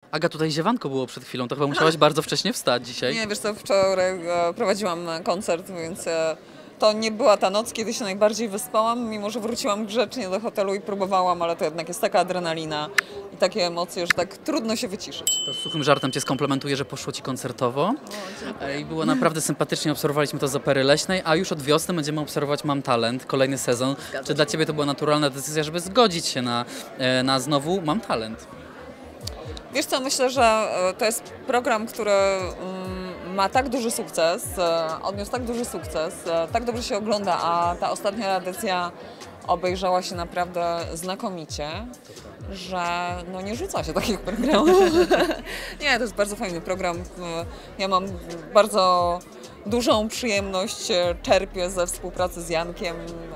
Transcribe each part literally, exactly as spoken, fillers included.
Aga, tutaj ziewanko było przed chwilą, to chyba musiałaś bardzo wcześnie wstać dzisiaj. Nie, wiesz co, wczoraj e, prowadziłam koncert, więc e, to nie była ta noc, kiedy się najbardziej wyspałam, mimo że wróciłam grzecznie do hotelu i próbowałam, ale to jednak jest taka adrenalina i takie emocje, że tak trudno się wyciszyć. To z suchym żartem cię skomplementuję, że poszło ci koncertowo i było naprawdę sympatycznie, obserwowaliśmy to z Opery Leśnej, a już od wiosny będziemy obserwować Mam Talent, kolejny sezon. Czy dla ciebie to była naturalna decyzja, żeby zgodzić się na, na znowu Mam Talent? Wiesz co, myślę, że e, to jest program, który mm, ma tak duży sukces, e, odniósł tak duży sukces, e, tak dobrze się ogląda, a ta ostatnia edycja obejrzała się naprawdę znakomicie, że no nie rzuca się takich programów. Nie, to jest bardzo fajny program. E, Ja mam bardzo dużą przyjemność, e, czerpię ze współpracy z Jankiem.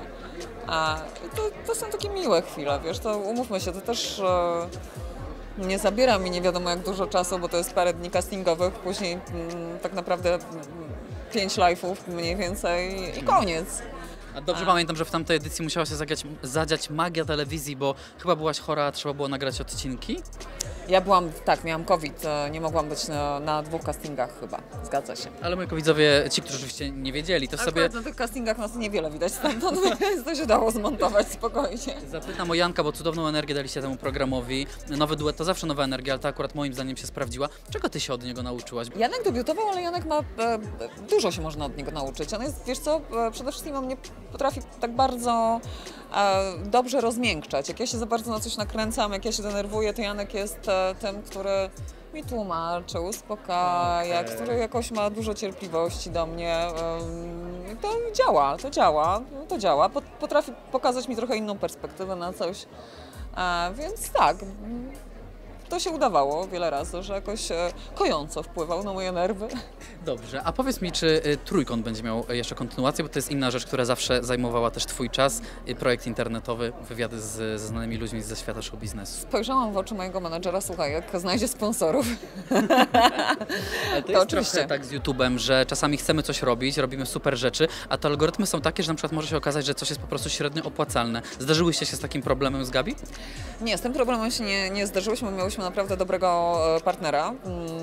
A to, to są takie miłe chwile, wiesz, to umówmy się, to też e, nie zabiera mi nie wiadomo jak dużo czasu, bo to jest parę dni castingowych, później mm, tak naprawdę mm, pięć live'ów mniej więcej i koniec. A dobrze a. pamiętam, że w tamtej edycji musiała się zadziać, zadziać magia telewizji, bo chyba byłaś chora, a trzeba było nagrać odcinki? Ja byłam, tak, miałam COVID, e, nie mogłam być na, na dwóch castingach chyba, zgadza się. Ale moi widzowie, ci, którzy oczywiście nie wiedzieli, to Ale sobie... na tych castingach nas niewiele widać stamtąd, więc to się dało zmontować spokojnie. Zapytam o Janka, bo cudowną energię daliście temu programowi. Nowy duet to zawsze nowa energia, ale ta akurat moim zdaniem się sprawdziła. Czego ty się od niego nauczyłaś? Janek debiutował, ale Janek ma, e, dużo się można od niego nauczyć. On jest, wiesz co, e, przede wszystkim on nie potrafi tak bardzo e, dobrze rozmiękczać. Jak ja się za bardzo na coś nakręcam, jak ja się denerwuję, to Janek jest e, tym, który mi tłumaczy, uspokaja, okay. który jakoś ma dużo cierpliwości do mnie. E, to działa, to działa, to działa. Potrafi pokazać mi trochę inną perspektywę na coś. E, więc tak. To się udawało wiele razy, że jakoś e, kojąco wpływał na moje nerwy. Dobrze, a powiedz mi, czy y, Trójkąt będzie miał jeszcze kontynuację, bo to jest inna rzecz, która zawsze zajmowała też twój czas, y, projekt internetowy, wywiady z, ze znanymi ludźmi ze świata show biznesu. Spojrzałam w oczy mojego menadżera, słuchaj, jak znajdzie sponsorów. Ale to, to jest oczywiście trochę tak z YouTube'em, że czasami chcemy coś robić, robimy super rzeczy, a te algorytmy są takie, że na przykład może się okazać, że coś jest po prostu średnio opłacalne. Zdarzyłyście się z takim problemem z Gabi? Nie, z tym problemem się nie, nie zdarzyłyśmy, miałyśmy naprawdę dobrego partnera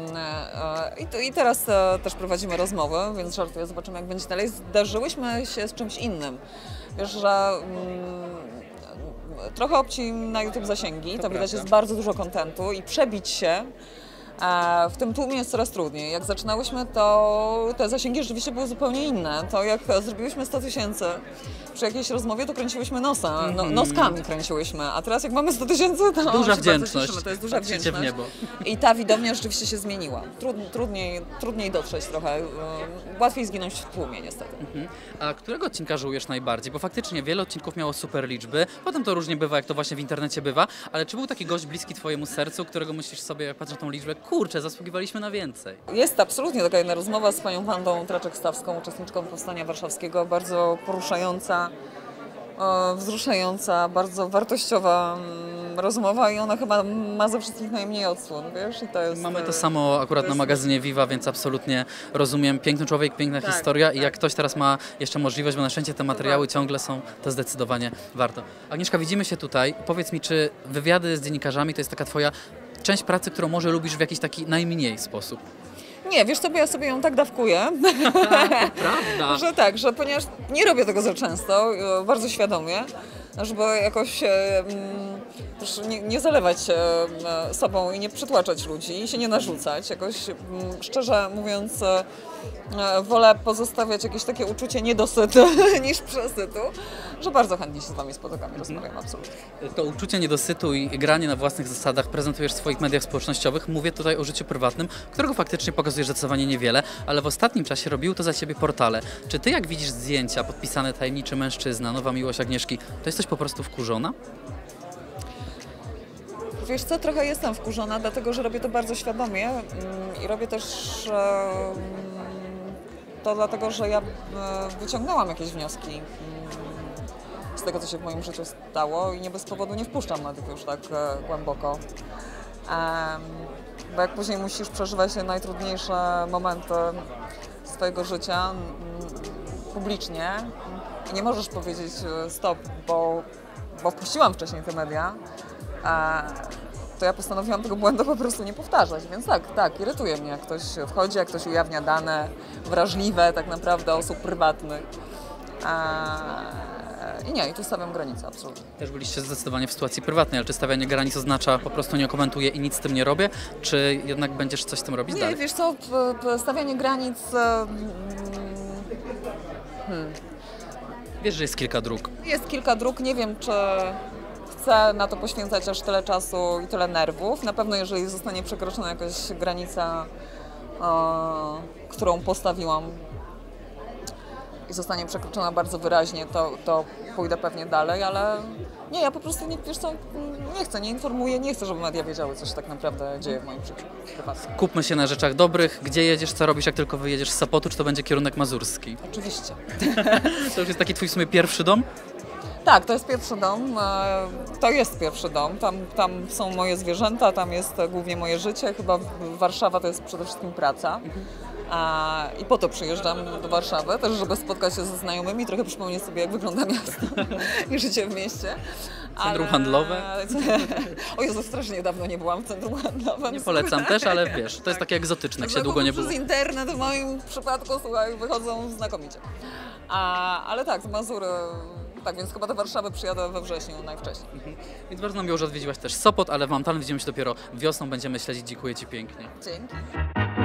i, i teraz też prowadzimy rozmowy, więc żartuję, zobaczymy jak będzie dalej. Zdarzyłyśmy się z czymś innym, wiesz, że mm, trochę obci na YouTube zasięgi, to, to widać, jest bardzo dużo kontentu i przebić się w tym tłumie jest coraz trudniej. Jak zaczynałyśmy, to te zasięgi rzeczywiście były zupełnie inne. To jak zrobiłyśmy sto tysięcy przy jakiejś rozmowie, to kręciłyśmy nosa, no, noskami kręciłyśmy, a teraz jak mamy sto tysięcy, to duża wdzięczność. To jest duża wdzięczność. W niebo. I ta widownia rzeczywiście się zmieniła. Trud, trudniej, trudniej dotrzeć trochę, łatwiej zginąć w tłumie niestety. Mhm. A którego odcinka żałujesz najbardziej? Bo faktycznie wiele odcinków miało super liczby, potem to różnie bywa, jak to właśnie w internecie bywa, ale czy był taki gość bliski twojemu sercu, którego myślisz sobie, jak patrzysz na tą liczbę, kurczę, zasługiwaliśmy na więcej? Jest absolutnie taka jedna rozmowa z panią Wandą Traczek-Stawską, uczestniczką Powstania Warszawskiego, bardzo poruszająca, e, wzruszająca, bardzo wartościowa mm, rozmowa i ona chyba ma ze wszystkich najmniej odsłon, wiesz? I to jest, Mamy to samo akurat to na magazynie Viva, więc absolutnie rozumiem. Piękny człowiek, piękna tak, historia tak. I jak ktoś teraz ma jeszcze możliwość, bo na szczęście te materiały to ciągle są, to zdecydowanie warto. Agnieszka, widzimy się tutaj. Powiedz mi, czy wywiady z dziennikarzami to jest taka twoja część pracy, którą może lubisz w jakiś taki najmniej sposób? Nie, wiesz co, bo ja sobie ją tak dawkuję, prawda. że tak, że ponieważ nie robię tego za często, bardzo świadomie, żeby jakoś e, też nie, nie zalewać się e, sobą i nie przytłaczać ludzi i się nie narzucać. Jakoś m, szczerze mówiąc e, wolę pozostawiać jakieś takie uczucie niedosytu niż przesytu, że bardzo chętnie się z wami spotykam i rozmawiam, absolutnie. To uczucie niedosytu i granie na własnych zasadach prezentujesz w swoich mediach społecznościowych. Mówię tutaj o życiu prywatnym, którego faktycznie pokazujesz zdecydowanie niewiele, ale w ostatnim czasie robiły to za ciebie portale. Czy ty jak widzisz zdjęcia podpisane tajemniczy mężczyzna, nowa miłość Agnieszki, to jesteś po prostu wkurzona? Wiesz co, trochę jestem wkurzona, dlatego że robię to bardzo świadomie i robię też to dlatego, że ja wyciągnęłam jakieś wnioski z tego, co się w moim życiu stało i nie bez powodu nie wpuszczam na tych już tak głęboko. Bo jak później musisz przeżywać najtrudniejsze momenty swojego życia publicznie i nie możesz powiedzieć stop, bo, bo wpuściłam wcześniej te media, to ja postanowiłam tego błędu po prostu nie powtarzać. Więc tak, tak, irytuje mnie, jak ktoś wchodzi, jak ktoś ujawnia dane wrażliwe tak naprawdę osób prywatnych. Eee, I nie, i tu stawiam granicę, absolutnie. Też byliście zdecydowanie w sytuacji prywatnej, ale czy stawianie granic oznacza po prostu nie komentuję i nic z tym nie robię, czy jednak będziesz coś z tym robić Nie, dalej? wiesz co, p- p- stawianie granic... e, Hmm. Wiesz, że jest kilka dróg. Jest kilka dróg, nie wiem, czy chcę na to poświęcać aż tyle czasu i tyle nerwów. Na pewno, jeżeli zostanie przekroczona jakaś granica, e, którą postawiłam i zostanie przekroczona bardzo wyraźnie, to, to pójdę pewnie dalej, ale nie, ja po prostu nie, wiesz co, nie chcę, nie informuję, nie chcę, żeby media wiedziały, co się tak naprawdę dzieje w moim życiu prywatnym. Kupmy się na rzeczach dobrych. Gdzie jedziesz, co robisz, jak tylko wyjedziesz z Sopotu, czy to będzie kierunek mazurski? Oczywiście. To już jest taki twój w sumie pierwszy dom? Tak, to jest pierwszy dom. e, To jest pierwszy dom. Tam, tam są moje zwierzęta, tam jest głównie moje życie. Chyba w- Warszawa to jest przede wszystkim praca. A, I po to przyjeżdżam do Warszawy, też żeby spotkać się ze znajomymi, trochę przypomnieć sobie, jak wygląda miasto i życie w mieście. Centrum handlowe? O Jezu, strasznie dawno nie byłam w centrum handlowym. Nie polecam też, ale wiesz, to jest takie egzotyczne, jak się długo nie było. Przez internet w moim przypadku, słuchaj, wychodzą znakomicie. A, ale tak, Mazury, tak więc chyba do Warszawy przyjadę we wrześniu najwcześniej. Więc bardzo nam miło, że odwiedziłaś też Sopot, ale w Mam Talent widzimy się dopiero wiosną, będziemy śledzić. Dziękuję Ci pięknie. Dzięki.